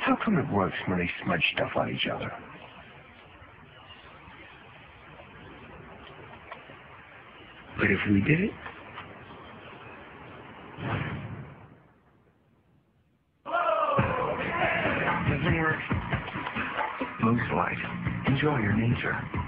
How come it works when they smudge stuff on each other? But if we did it? Doesn't work. Low slide. Enjoy your nature.